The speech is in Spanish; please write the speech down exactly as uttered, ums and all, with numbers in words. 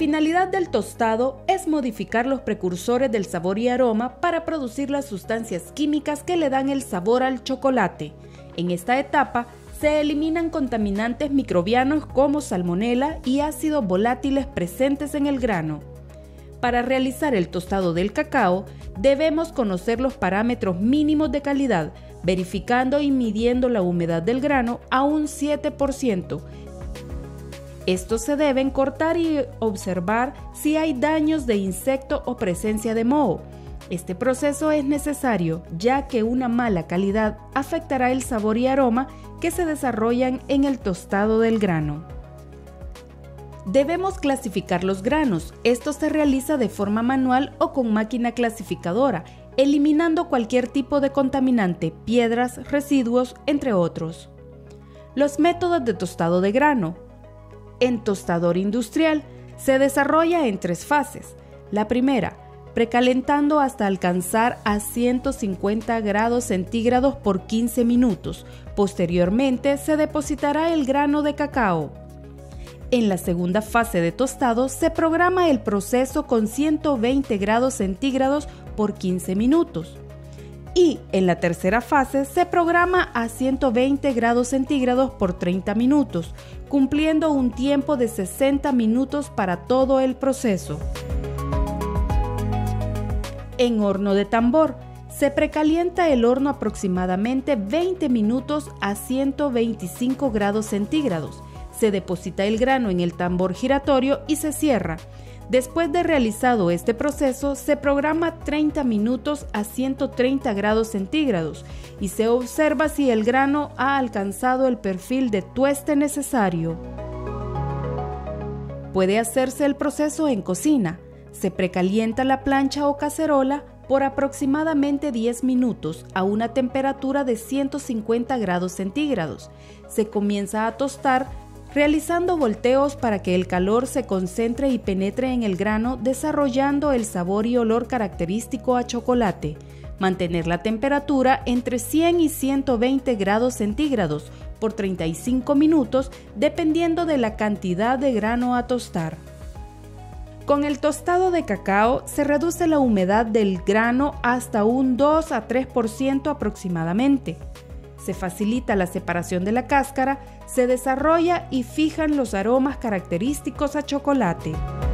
finalidad del tostado es modificar los precursores del sabor y aroma para producir las sustancias químicas que le dan el sabor al chocolate. En esta etapa se eliminan contaminantes microbianos como salmonela y ácidos volátiles presentes en el grano. Para realizar el tostado del cacao, debemos conocer los parámetros mínimos de calidad, verificando y midiendo la humedad del grano a un siete por ciento. Estos se deben cortar y observar si hay daños de insecto o presencia de moho. Este proceso es necesario, ya que una mala calidad afectará el sabor y aroma que se desarrollan en el tostado del grano. Debemos clasificar los granos. Esto se realiza de forma manual o con máquina clasificadora, eliminando cualquier tipo de contaminante, piedras, residuos, entre otros. Los métodos de tostado de grano. En tostador industrial se desarrolla en tres fases. La primera, precalentando hasta alcanzar a ciento cincuenta grados centígrados por quince minutos. Posteriormente se depositará el grano de cacao. En la segunda fase de tostado se programa el proceso con ciento veinte grados centígrados por quince minutos. Y en la tercera fase se programa a ciento veinte grados centígrados por treinta minutos, cumpliendo un tiempo de sesenta minutos para todo el proceso. En horno de tambor, se precalienta el horno aproximadamente veinte minutos a ciento veinticinco grados centígrados. Se deposita el grano en el tambor giratorio y se cierra. Después de realizado este proceso, se programa treinta minutos a ciento treinta grados centígrados y se observa si el grano ha alcanzado el perfil de tueste necesario. Puede hacerse el proceso en cocina. Se precalienta la plancha o cacerola por aproximadamente diez minutos a una temperatura de ciento cincuenta grados centígrados. Se comienza a tostar realizando volteos para que el calor se concentre y penetre en el grano, desarrollando el sabor y olor característico a chocolate. Mantener la temperatura entre cien y ciento veinte grados centígrados por treinta y cinco minutos, dependiendo de la cantidad de grano a tostar. Con el tostado de cacao se reduce la humedad del grano hasta un dos a tres por ciento aproximadamente. Se facilita la separación de la cáscara, se desarrolla y fijan los aromas característicos a chocolate.